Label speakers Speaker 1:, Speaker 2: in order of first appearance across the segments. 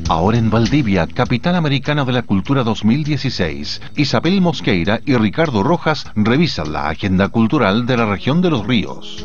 Speaker 1: Ahora en Valdivia, capital americana de la cultura 2016, Isabel Mosqueira y Ricardo Rojas revisan la agenda cultural de la región de Los Ríos.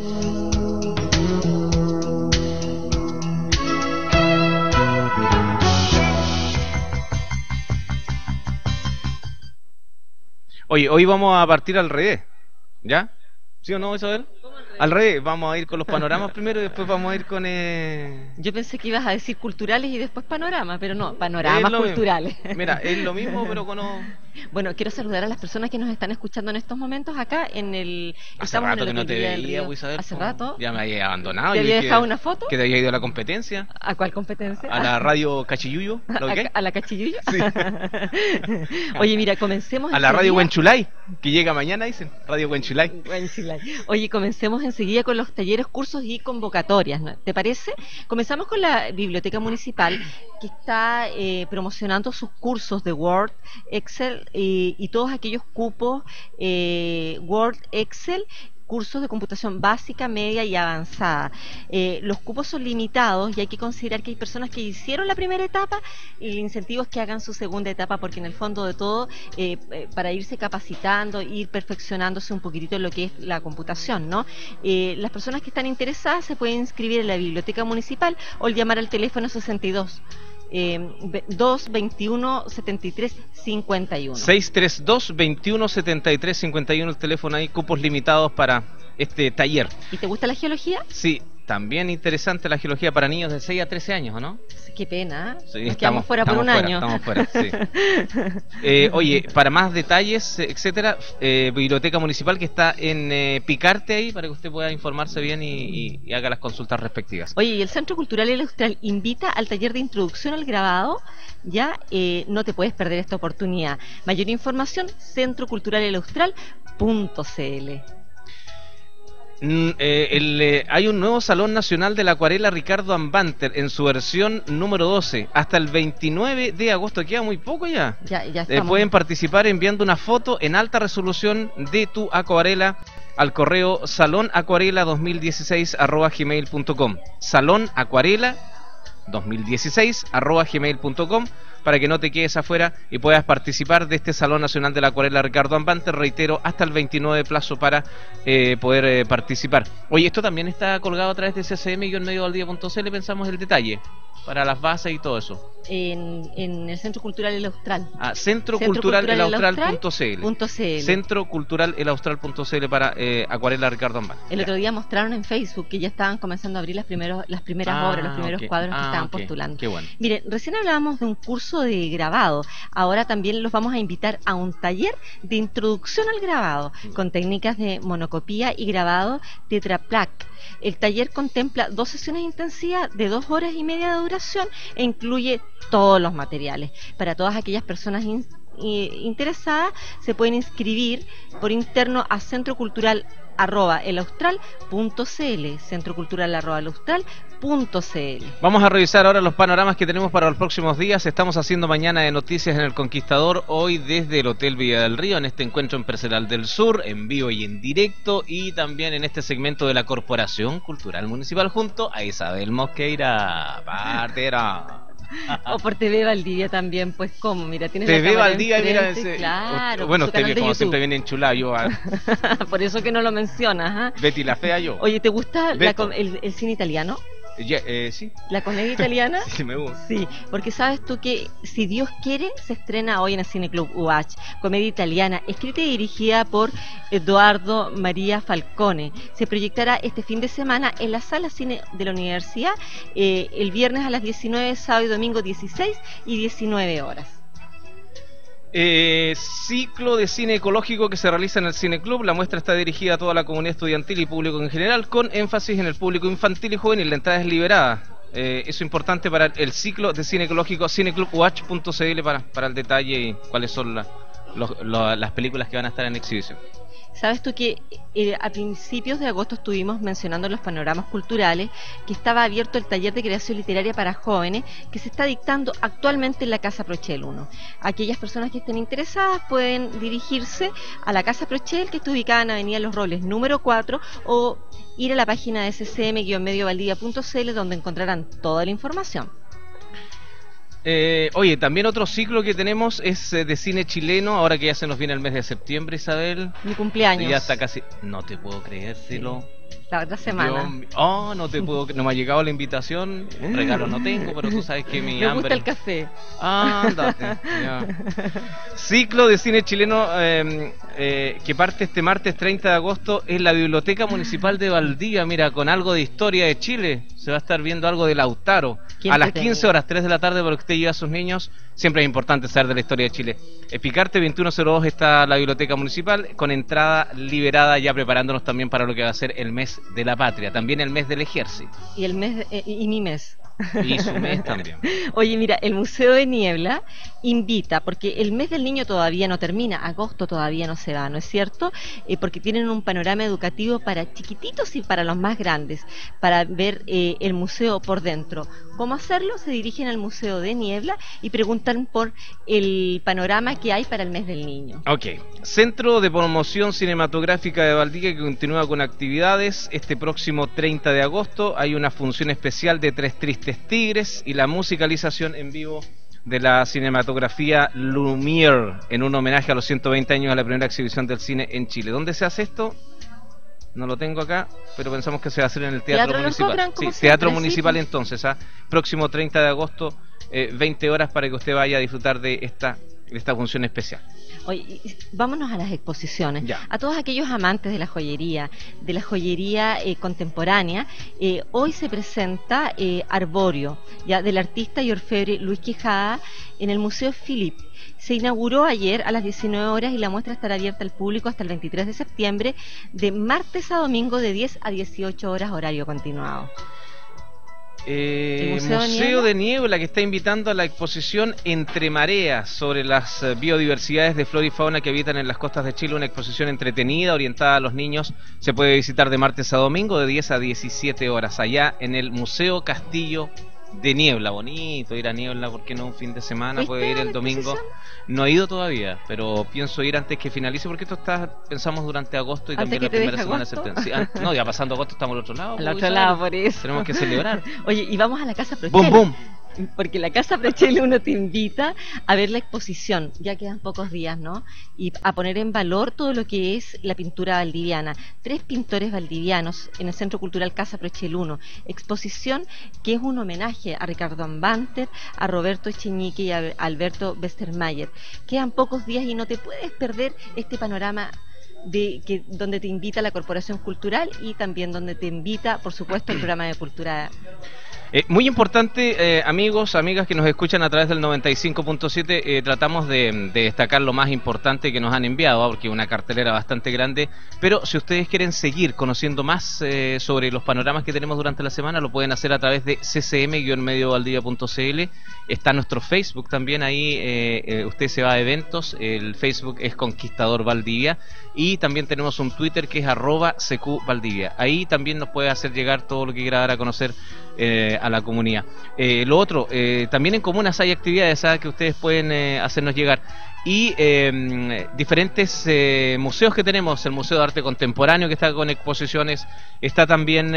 Speaker 2: Oye, hoy vamos a partir al revés, ¿ya? ¿Sí o no, Isabel? Al revés, vamos a ir con los panoramas primero y después vamos a ir con...
Speaker 3: Yo pensé que ibas a decir culturales y después panoramas, pero no, panoramas culturales.
Speaker 2: Mira, es lo mismo, pero con...
Speaker 3: Bueno, quiero saludar a las personas que nos están escuchando en estos momentos acá en el...
Speaker 2: Hace rato que no te veía, Isabel.
Speaker 3: Hace rato.
Speaker 2: Ya me había abandonado.
Speaker 3: ¿Te había dejado una foto?
Speaker 2: Que te había ido a la competencia.
Speaker 3: ¿A cuál competencia?
Speaker 2: A la radio Cachiyuyo.
Speaker 3: ¿A la Cachiyuyo?
Speaker 2: Sí.
Speaker 3: Oye, mira, comencemos...
Speaker 2: A la radio Huenchulay, que llega mañana, dicen. Radio Huenchulay.
Speaker 3: Oye, comencemos enseguida con los talleres, cursos y convocatorias, ¿no? ¿Te parece? Comenzamos con la Biblioteca Municipal, que está promocionando sus cursos de Word, Excel y todos aquellos cupos Word, Excel, cursos de computación básica, media y avanzada. Los cupos son limitados y hay que considerar que hay personas que hicieron la primera etapa y el incentivo es que hagan su segunda etapa, porque en el fondo de todo, para irse capacitando, ir perfeccionándose un poquitito en lo que es la computación, ¿no? Las personas que están interesadas se pueden inscribir en la Biblioteca Municipal o llamar al teléfono 62 221 73 51
Speaker 2: 632 21 73 51, el teléfono ahí, cupos limitados para este taller.
Speaker 3: ¿Y te gusta la geología?
Speaker 2: Sí, también interesante la geología para niños de 6 a 13 años, ¿o no?
Speaker 3: Qué pena,
Speaker 2: sí,
Speaker 3: nos quedamos fuera por un año.
Speaker 2: Estamos fuera, sí. Oye, para más detalles, etcétera, Biblioteca Municipal, que está en Picarte ahí, para que usted pueda informarse bien y haga las consultas respectivas.
Speaker 3: Oye, y el Centro Cultural El Austral invita al taller de introducción al grabado. Ya, no te puedes perder esta oportunidad. Mayor información, centroculturalelaustral.cl.
Speaker 2: Hay un nuevo Salón Nacional de la Acuarela Ricardo Ambanter en su versión número 12 hasta el 29 de agosto, queda muy poco ya.
Speaker 3: Ya estamos.
Speaker 2: Pueden participar enviando una foto en alta resolución de tu acuarela al correo salonacuarela2016@gmail.com, salonacuarela2016@gmail.com, para que no te quedes afuera y puedas participar de este Salón Nacional de la Acuarela Ricardo Ambanter. Reitero, hasta el 29 de plazo para poder participar. Oye, esto también está colgado a través de ccm-medioaldía.cl, pensamos el detalle para las bases y todo eso.
Speaker 3: En el Centro Cultural El Austral.
Speaker 2: Centroculturalelaustral.cl. Centroculturalelaustral.cl para Acuarela Ricardo Ambanter.
Speaker 3: El otro día mostraron en Facebook que ya estaban comenzando a abrir las primeras obras, los primeros cuadros que estaban postulando.
Speaker 2: Qué bueno.
Speaker 3: Miren, recién hablábamos de un curso de grabado. Ahora también los vamos a invitar a un taller de introducción al grabado, con técnicas de monocopía y grabado tetraplac. El taller contempla 2 sesiones intensivas de 2 horas y media de duración e incluye todos los materiales. Para todas aquellas personas interesadas, se pueden inscribir por interno a centrocultural@elaustral.cl, centrocultural@elaustral.cl.
Speaker 2: Vamos a revisar ahora los panoramas que tenemos para los próximos días. Estamos haciendo mañana de noticias en El Conquistador, hoy desde el Hotel Villa del Río, en este encuentro empresarial del sur, en vivo y en directo, y también en este segmento de la Corporación Cultural Municipal junto a Isabel Mosqueira, partera.
Speaker 3: O por TV Valdivia también, pues ¿cómo? Mira, tienes
Speaker 2: TV Valdivia, mira
Speaker 3: ese... Claro,
Speaker 2: bueno, usted como
Speaker 3: YouTube.
Speaker 2: siempre viene enchulado yo.
Speaker 3: Por eso que no lo mencionas, ¿eh?
Speaker 2: Betty la Fea yo.
Speaker 3: Oye, ¿te gusta el cine italiano?
Speaker 2: Sí.
Speaker 3: ¿La comedia italiana?
Speaker 2: Sí, me gusta.
Speaker 3: Sí, porque sabes tú que Si Dios quiere se estrena hoy en el Cine Club UH, comedia italiana, escrita y dirigida por Edoardo María Falcone. Se proyectará este fin de semana en la Sala Cine de la Universidad, el viernes a las 19, sábado y domingo 16 y 19 horas.
Speaker 2: Ciclo de cine ecológico que se realiza en el Cine Club. La muestra está dirigida a toda la comunidad estudiantil y público en general, con énfasis en el público infantil y juvenil. La entrada es liberada. Eso es importante para el ciclo de cine ecológico, cineclubwatch.cl para el detalle y cuáles son las películas que van a estar en exhibición.
Speaker 3: Sabes tú que a principios de agosto estuvimos mencionando en los panoramas culturales que estaba abierto el taller de creación literaria para jóvenes que se está dictando actualmente en la Casa Prochel 1. Aquellas personas que estén interesadas pueden dirigirse a la Casa Prochel, que está ubicada en Avenida Los Robles número 4, o ir a la página de ccm-mediovaldia.cl, donde encontrarán toda la información.
Speaker 2: Oye, también otro ciclo que tenemos es de cine chileno, ahora que ya se nos viene el mes de septiembre, Isabel.
Speaker 3: Mi cumpleaños.
Speaker 2: Ya está casi... No te puedo creértelo.
Speaker 3: La otra semana.
Speaker 2: No te puedo... No me ha llegado la invitación. Un regalo no tengo, pero tú sabes que mi
Speaker 3: Me
Speaker 2: hambre...
Speaker 3: gusta el café.
Speaker 2: Ándate. Ya. Ciclo de cine chileno que parte este martes 30 de agosto en la Biblioteca Municipal de Valdivia. Mira, con algo de historia de Chile. Se va a estar viendo algo de Lautaro. A las 15 horas, 3 de la tarde, para que usted lleve a sus niños. Siempre es importante saber de la historia de Chile. Picarte 2102 está la Biblioteca Municipal, con entrada liberada, ya preparándonos también para lo que va a ser el mes de la patria. También el mes del ejército.
Speaker 3: Y el mes y mi mes.
Speaker 2: Y su mes también.
Speaker 3: Oye, mira, el Museo de Niebla invita, porque el mes del niño todavía no termina, agosto todavía no se va, ¿no es cierto? Porque tienen un panorama educativo para chiquititos y para los más grandes, para ver el museo por dentro. ¿Cómo hacerlo? Se dirigen al Museo de Niebla y preguntan por el panorama que hay para el mes del niño.
Speaker 2: Ok. Centro de Promoción Cinematográfica de Valdivia, que continúa con actividades. Este próximo 30 de agosto hay una función especial de Tres Tristes Tigres y la musicalización en vivo de la cinematografía Lumière, en un homenaje a los 120 años de la primera exhibición del cine en Chile. ¿Dónde se hace esto? No lo tengo acá, pero pensamos que se va a hacer en el Teatro Municipal. Sí, Teatro Municipal entonces, próximo 30 de agosto, 20 horas, para que usted vaya a disfrutar de esta función especial.
Speaker 3: Oye, vámonos a las exposiciones.
Speaker 2: Ya.
Speaker 3: A todos aquellos amantes de la joyería contemporánea, hoy se presenta Arborio, ya, del artista y orfebre Luis Quijada, en el Museo Philippe. Se inauguró ayer a las 19 horas y la muestra estará abierta al público hasta el 23 de septiembre, de martes a domingo, de 10 a 18 horas, horario continuado.
Speaker 2: Museo de Niebla, que está invitando a la exposición Entre Mareas, sobre las biodiversidades de flora y fauna que habitan en las costas de Chile. Una exposición entretenida, orientada a los niños. Se puede visitar de martes a domingo, de 10 a 17 horas, allá en el Museo Castillo de Niebla. Bonito ir a Niebla, porque no un fin de semana, puede ir el domingo. No he ido todavía, pero pienso ir antes que finalice, porque esto pensamos durante agosto y también la primera semana de septiembre. Sí, no, ya pasando agosto estamos al otro lado.
Speaker 3: Al otro lado, por eso.
Speaker 2: Tenemos que celebrar.
Speaker 3: Oye, y vamos a la Casa Prochel.
Speaker 2: ¡Bum, bum!
Speaker 3: Porque la Casa Prochel uno te invita a ver la exposición, ya quedan pocos días, ¿no? Y a poner en valor todo lo que es la pintura valdiviana. 3 pintores valdivianos en el Centro Cultural Casa Prochel 1. Exposición que es un homenaje a Ricardo Ambanter, a Roberto Echeñique y a Alberto Westermayer. Quedan pocos días y no te puedes perder este panorama donde te invita la Corporación Cultural, y también donde te invita, por supuesto, el programa de cultura.
Speaker 2: Muy importante, amigos, amigas que nos escuchan a través del 95.7, tratamos de destacar lo más importante que nos han enviado, porque es una cartelera bastante grande, pero si ustedes quieren seguir conociendo más sobre los panoramas que tenemos durante la semana, lo pueden hacer a través de ccm-mediovaldivia.cl. Está nuestro Facebook también, ahí usted se va a eventos, el Facebook es Conquistador Valdivia, y también tenemos un Twitter que es @CQValdivia. Ahí también nos puede hacer llegar todo lo que quiera dar a conocer a la comunidad. Lo otro, también en comunas hay actividades que ustedes pueden hacernos llegar, y diferentes museos que tenemos. El Museo de Arte Contemporáneo, que está con exposiciones, está también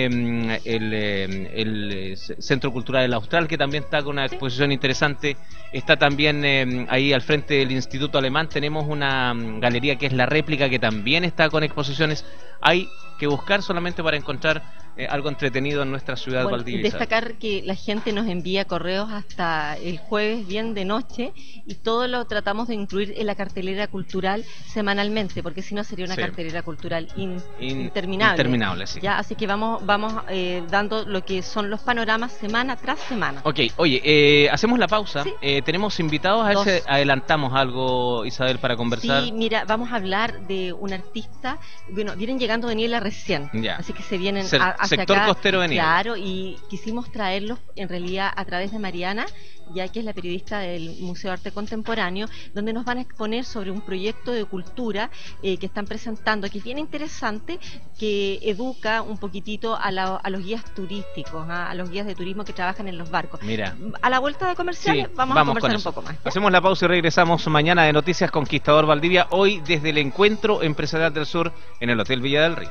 Speaker 2: el Centro Cultural del Austral, que también está con una exposición interesante. Está también ahí al frente del Instituto Alemán, tenemos una galería que es La Réplica, que también está con exposiciones. Hay que buscar solamente para encontrar algo entretenido en nuestra ciudad, Valdivia.
Speaker 3: Destacar que la gente nos envía correos hasta el jueves bien de noche, y todo lo tratamos de incluir en la cartelera cultural semanalmente, porque si no sería una cartelera cultural interminable. Sí. Ya, así que vamos dando lo que son los panoramas semana tras semana.
Speaker 2: Ok, oye, hacemos la pausa.
Speaker 3: ¿Sí?
Speaker 2: Tenemos invitados, a ver si adelantamos algo, Isabel, para conversar.
Speaker 3: Sí, mira, vamos a hablar de un artista. Bueno, vienen llegando de Niebla recién, así que se vienen hacia
Speaker 2: sector
Speaker 3: acá,
Speaker 2: costero de Niebla.
Speaker 3: Claro, y quisimos traerlos en realidad a través de Mariana, ya que es la periodista del Museo de Arte Contemporáneo, donde nos van a exponer sobre un proyecto de cultura que están presentando, que es bien interesante, que educa un poquitito a los guías turísticos, a los guías de turismo que trabajan en los barcos.
Speaker 2: Mira,
Speaker 3: a la vuelta de comerciales vamos a conversar un poco más.
Speaker 2: Hacemos la pausa y regresamos mañana de Noticias Conquistador Valdivia, hoy desde el Encuentro Empresarial del Sur en el Hotel Villa del Río.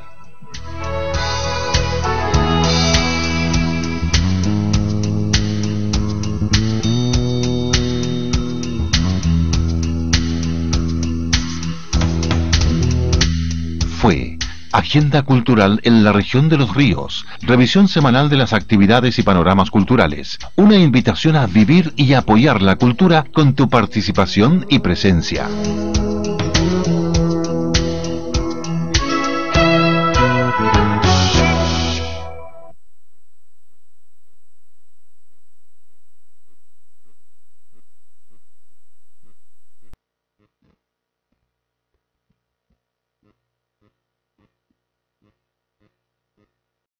Speaker 1: Agenda cultural en la región de los ríos, revisión semanal de las actividades y panoramas culturales, una invitación a vivir y apoyar la cultura con tu participación y presencia.